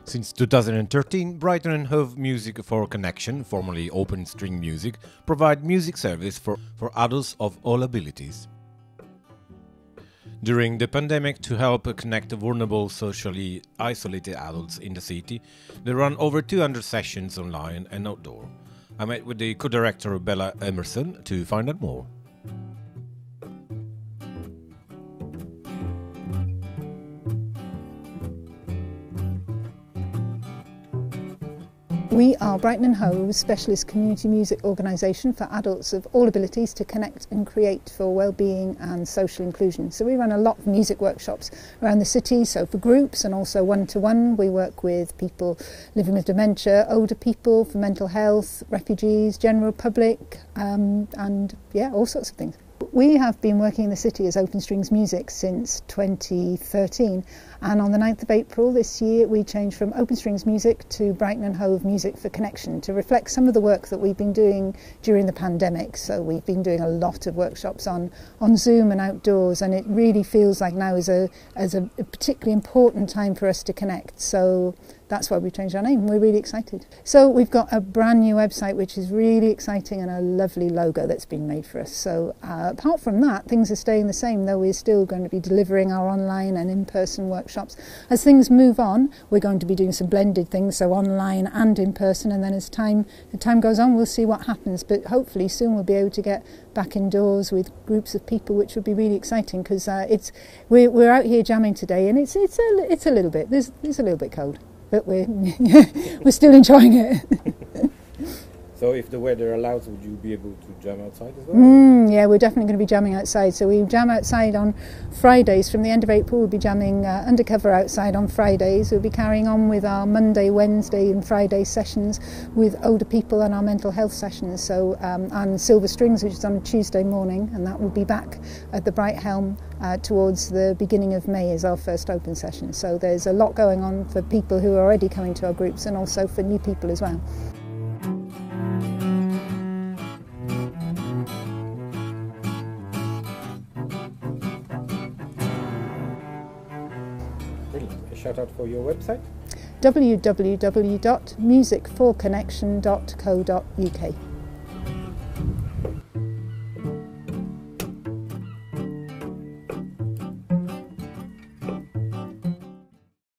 Since 2013, Brighton Hove Music for Connection, formerly Open String Music, provide music service for adults of all abilities. During the pandemic, to help connect vulnerable, socially isolated adults in the city, they run over 200 sessions online and outdoor. I met with the co-director Bela Emerson to find out more. We are Brighton Hove's specialist community music organisation for adults of all abilities to connect and create for well-being and social inclusion. So we run a lot of music workshops around the city, so for groups and also one-to-one. We work with people living with dementia, older people, for mental health, refugees, general public, and yeah, all sorts of things. We have been working in the city as Open Strings Music since 2013, and on the 9th of April this year we changed from Open Strings Music to Brighton Hove Music for Connection to reflect some of the work that we've been doing during the pandemic. So we've been doing a lot of workshops on Zoom and outdoors, and it really feels like now is a particularly important time for us to connect. So that's why we changed our name. We're really excited. So we've got a brand new website which is really exciting and a lovely logo that's been made for us. So apart from that, things are staying the same, though we're still going to be delivering our online and in-person workshops. As things move on, we're going to be doing some blended things, so online and in person, and then as time goes on, we'll see what happens. But hopefully soon we'll be able to get back indoors with groups of people, which would be really exciting, because we're out here jamming today, and it's a little bit there's a little bit cold. But we're still enjoying it. So if the weather allows, would you be able to jam outside as well? Yeah, we're definitely going to be jamming outside. So we jam outside on Fridays. From the end of April, we'll be jamming undercover outside on Fridays. We'll be carrying on with our Monday, Wednesday and Friday sessions with older people and our mental health sessions. So and Silver Strings, which is on a Tuesday morning, and that will be back at the Bright Helm towards the beginning of May is our first open session. So there's a lot going on for people who are already coming to our groups and also for new people as well. Brilliant. A shout out for your website? www.musicforconnection.co.uk.